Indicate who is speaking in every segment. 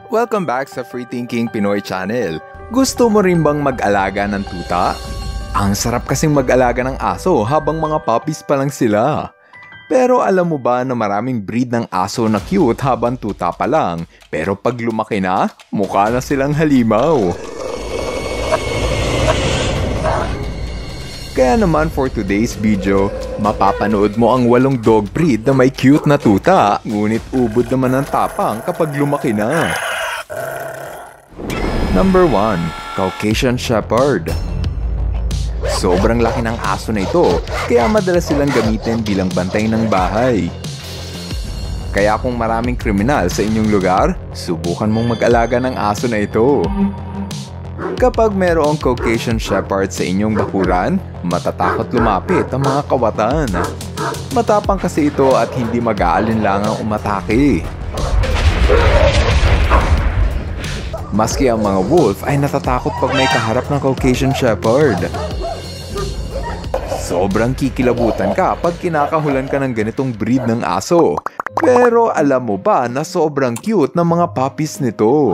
Speaker 1: Welcome back sa Free Thinking Pinoy Channel. Gusto mo rin bang mag-alaga ng tuta? Ang sarap kasing mag-alaga ng aso habang mga puppies pa lang sila. Pero alam mo ba na maraming breed ng aso na cute habang tuta pa lang, pero pag lumaki na, mukha na silang halimaw. Kaya naman for today's video, mapapanood mo ang 8 dog breed na may cute na tuta, ngunit ubod naman ang tapang kapag lumaki na. Number 1. Caucasian Shepherd. Sobrang laki ng aso na ito, kaya madalas silang gamitin bilang bantay ng bahay. Kaya kung maraming kriminal sa inyong lugar, subukan mong mag-alaga ng aso na ito. Kapag mayroong Caucasian Shepherd sa inyong bakuran, matatakot lumapit ang mga kawatan. Matapang kasi ito at hindi mag-aalinlangang umatake. Maski ang mga wolf ay natatakot pag may kaharap ng Caucasian Shepherd. Sobrang kikilabutan ka pag kinakahulan ka ng ganitong breed ng aso. Pero alam mo ba na sobrang cute ng mga puppies nito?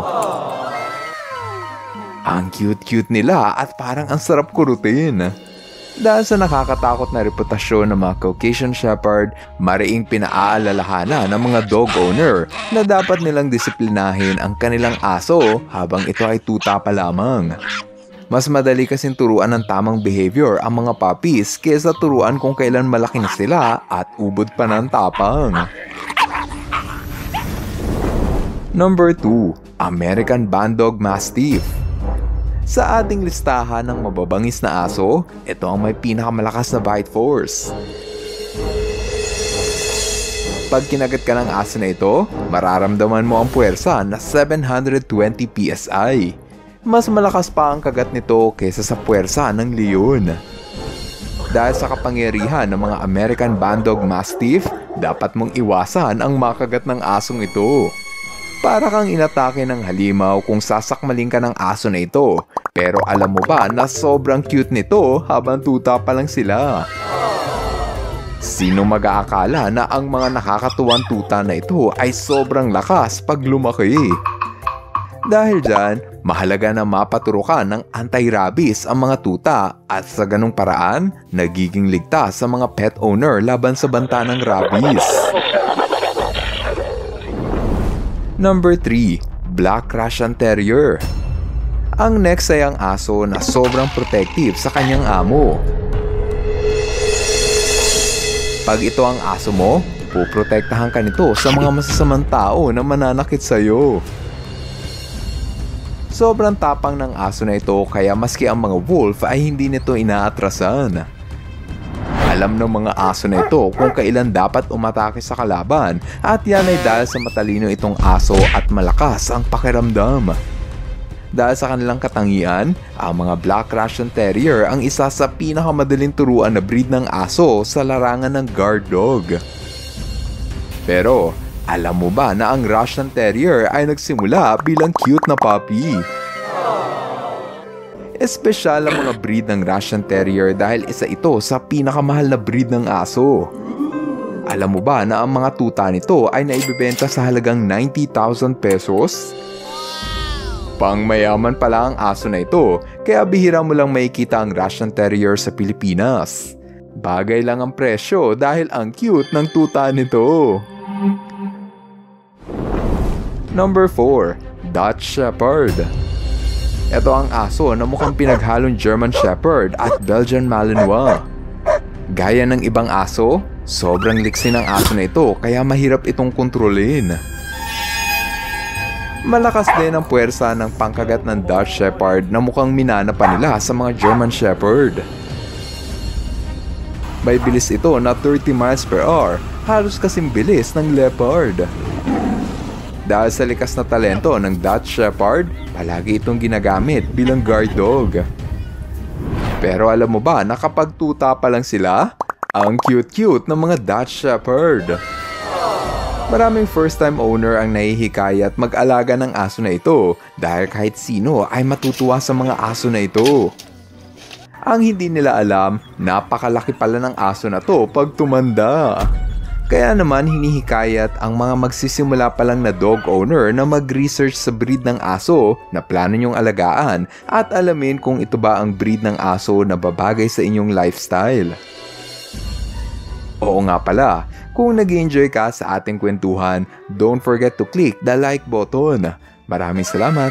Speaker 1: Ang cute-cute nila at parang ang sarap kurutin. Dahil sa nakakatakot na reputasyon ng mga Caucasian Shepherd, mariing pinaaalalahanan ng mga dog owner na dapat nilang disiplinahin ang kanilang aso habang ito ay tuta pa lamang. Mas madali kasing turuan ng tamang behavior ang mga puppies kaysa turuan kung kailan malaki na sila at ubod pa ng tapang. Number 2. American Bandog Mastiff. Sa ating listahan ng mababangis na aso, ito ang may pinakamalakas na bite force. Pag kinagat ka ng aso na ito, mararamdaman mo ang puwersa na 720 PSI. Mas malakas pa ang kagat nito kaysa sa puwersa ng leon. Dahil sa kapangyarihan ng mga American Bandog Mastiff, dapat mong iwasan ang makagat ng asong ito. Para kang inatake ng halimaw kung sasakmalin ka ng aso na ito. Pero alam mo ba na sobrang cute nito habang tuta pa lang sila? Sino mag-aakala na ang mga nakakatuwang tuta na ito ay sobrang lakas pag lumaki? Dahil dyan, mahalaga na mapaturukan ng anti-rabies ang mga tuta at sa ganung paraan, nagiging ligtas sa mga pet owner laban sa banta ng rabies. Number 3. Black Russian Terrier. Ang next ay ang aso na sobrang protective sa kanyang amo. Pag ito ang aso mo, puprotektahan ka nito sa mga masasamang tao na mananakit sa iyo. Sobrang tapang ng aso na ito kaya maski ang mga wolf ay hindi nito inaatrasan. Alam ng mga aso na ito kung kailan dapat umatake sa kalaban at yan ay dahil sa matalino itong aso at malakas ang pakiramdam. Dahil sa kanilang katangian, ang mga Black Russian Terrier ang isa sa pinakamadaling turuan na breed ng aso sa larangan ng guard dog. Pero, alam mo ba na ang Russian Terrier ay nagsimula bilang cute na puppy? Espesyal ang mga breed ng Russian Terrier dahil isa ito sa pinakamahal na breed ng aso. Alam mo ba na ang mga tuta nito ay naibibenta sa halagang 90,000 pesos? Pangmayaman pala ang aso na ito, kaya bihira mo lang makikita ang Russian Terrier sa Pilipinas. Bagay lang ang presyo dahil ang cute ng tuta nito. Number 4. Dutch Shepherd. Ito ang aso na mukhang pinaghalong German Shepherd at Belgian Malinois. Gaya ng ibang aso, sobrang liksi ng aso na ito kaya mahirap itong kontrolin. Malakas din ang puwersa ng pangkagat ng Dutch Shepherd na mukhang minana pa nila sa mga German Shepherd. May bilis ito na 30 miles per hour, halos kasing bilis ng leopard. Dahil sa likas na talento ng Dutch Shepherd, palagi itong ginagamit bilang guard dog. Pero alam mo ba na kapag tuta pa lang sila, ang cute-cute ng mga Dutch Shepherd. Maraming first-time owner ang nahihikayat mag-alaga ng aso na ito dahil kahit sino ay matutuwa sa mga aso na ito. Ang hindi nila alam, napakalaki pala ng aso na to pag tumanda. Kaya naman hinihikayat ang mga magsisimula pa lang na dog owner na mag-research sa breed ng aso na plano nyong alagaan at alamin kung ito ba ang breed ng aso na babagay sa inyong lifestyle. Oo nga pala, kung nag-enjoy ka sa ating kwentuhan, don't forget to click the like button. Maraming salamat!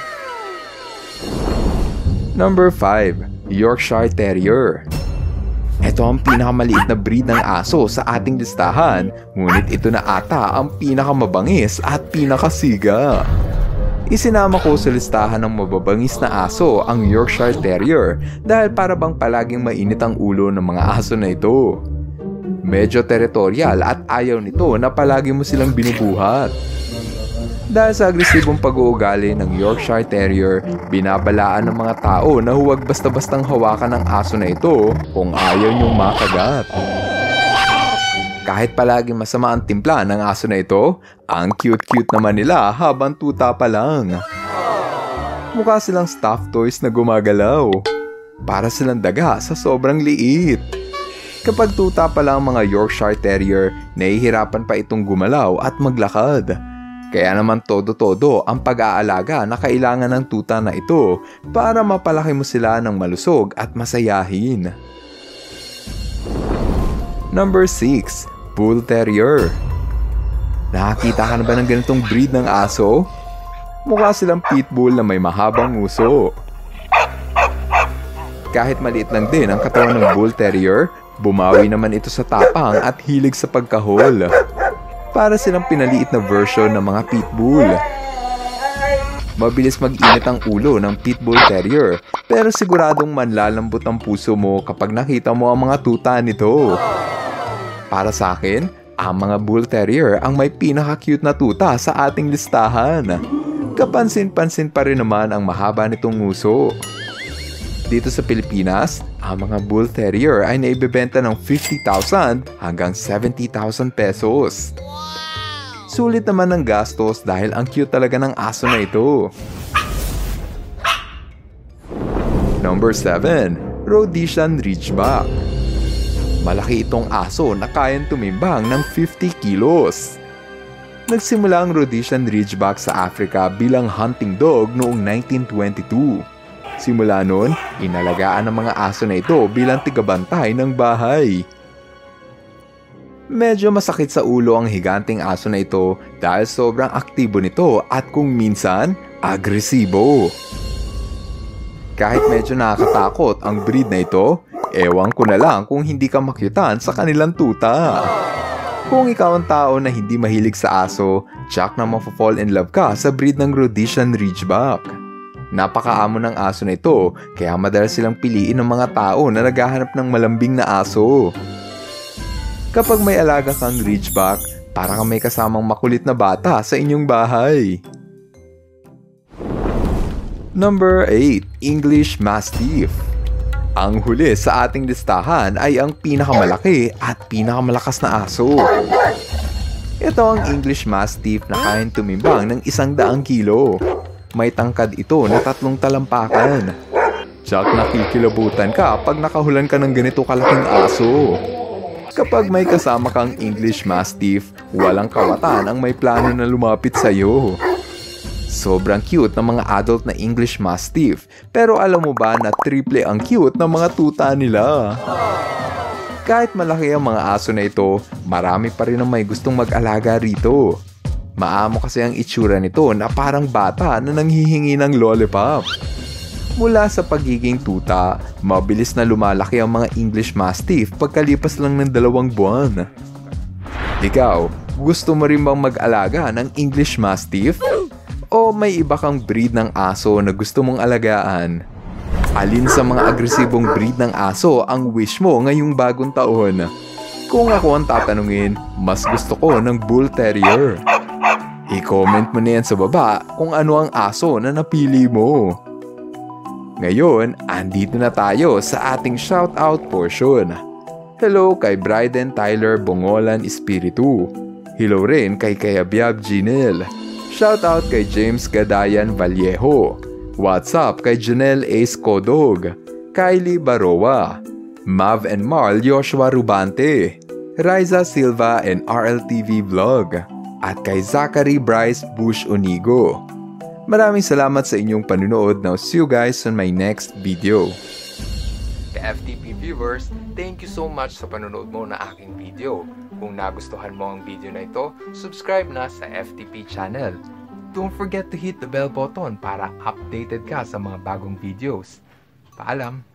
Speaker 1: Number 5. Yorkshire Terrier. Ito ang pinakamaliit na breed ng aso sa ating listahan, ngunit ito na ata ang pinakamabangis at pinakasiga. Isinama ko sa listahan ng mababangis na aso ang Yorkshire Terrier dahil para bang palaging mainit ang ulo ng mga aso na ito. Medyo teritorial at ayaw nito na palagi mo silang binubuhat. Dahil sa agresibong pag-uugali ng Yorkshire Terrier, binabalaan ng mga tao na huwag basta-bastang hawakan ng aso na ito kung ayaw niyong makagat. Kahit palagi masama ang timpla ng aso na ito, ang cute-cute naman nila habang tuta pa lang. Mukha silang stuffed toys na gumagalaw. Para silang daga sa sobrang liit. Kapag tuta pa lang ang mga Yorkshire Terrier, nahihirapan pa itong gumalaw at maglakad. Kaya naman todo-todo ang pag-aalaga na kailangan ng tuta na ito para mapalaki mo sila ng malusog at masayahin. Number 6. Bull Terrier. Nakakita ka na ba ng ganitong breed ng aso? Mukha silang pitbull na may mahabang uso. Kahit maliit lang din ang katawan ng Bull Terrier, bumawi naman ito sa tapang at hilig sa pagkahol. Para silang pinaliit na version ng mga pitbull. Mabilis mag-init ang ulo ng pitbull terrier, pero siguradong manlalambot ang puso mo kapag nakita mo ang mga tuta nito. Para sa akin, ang mga bull terrier ang may pinaka-cute na tuta sa ating listahan. Kapansin-pansin pa rin naman ang mahaba nitong nguso. Dito sa Pilipinas, ang mga bull terrier ay naibebenta ng 50,000 hanggang 70,000 pesos. Sulit naman ng gastos dahil ang cute talaga ng aso na ito. Number 7. Rhodesian Ridgeback. Malaki itong aso na kayang tumimbang ng 50 kilos. Nagsimula ang Rhodesian Ridgeback sa Africa bilang hunting dog noong 1922. Simula noon, inalagaan ng mga aso na ito bilang tigabantay ng bahay. Medyo masakit sa ulo ang higanting aso na ito dahil sobrang aktibo nito at kung minsan, agresibo. Kahit medyo nakakatakot ang breed na ito, ewan ko na lang kung hindi ka makyutan sa kanilang tuta. Kung ikaw ang tao na hindi mahilig sa aso, tsak na mafo-fall in love ka sa breed ng Rhodesian Ridgeback. Napakaamo ng aso na ito, kaya madalas silang piliin ng mga tao na naghahanap ng malambing na aso. Kapag may alaga kang Ridgeback, para kang may kasamang makulit na bata sa inyong bahay. Number 8. English Mastiff. Ang huli sa ating listahan ay ang pinakamalaki at pinakamalakas na aso. Ito ang English Mastiff na kayang tumimbang ng 100 kilo. May tangkad ito na 3 talampakan. Tsak nakikilabutan ka pag nakahulan ka ng ganito kalaking aso. Kapag may kasama kang English Mastiff, walang kawatan ang may plano na lumapit sa iyo. Sobrang cute ng mga adult na English Mastiff, pero alam mo ba na triple ang cute ng mga tuta nila? Kahit malaki ang mga aso na ito, marami pa rin ang may gustong mag-alaga rito. Maamo kasi ang itsura nito na parang bata na nanghihingi ng lollipop. Mula sa pagiging tuta, mabilis na lumalaki ang mga English Mastiff pagkalipas lang ng 2 buwan. Ikaw, gusto mo rin bang mag-alaga ng English Mastiff? O may iba kang breed ng aso na gusto mong alagaan? Alin sa mga agresibong breed ng aso ang wish mo ngayong bagong taon? Kung ako ang tatanungin, mas gusto ko ng Bull Terrier. I-comment mo na yan sa baba kung ano ang aso na napili mo. Ngayon, andito na tayo sa ating shoutout portion. Hello kay Bryden Tyler Bongolan Espiritu. Hello rin kay Kayabyab Ginel. Shoutout kay James Gadayan Vallejo. What's up kay Janelle Ace Kodog. Kylie Baroa. Mav and Marl Joshua Rubante. Riza Silva and RLTV Vlog, at kay Zachary Bryce Bush Onigo. Maraming salamat sa inyong panunood. Now see you guys on my next video. FTP viewers, thank you so much sa panonood mo na aking video. Kung nagustuhan mo ang video na ito, subscribe na sa FTP channel. Don't forget to hit the bell button para updated ka sa mga bagong videos. Paalam!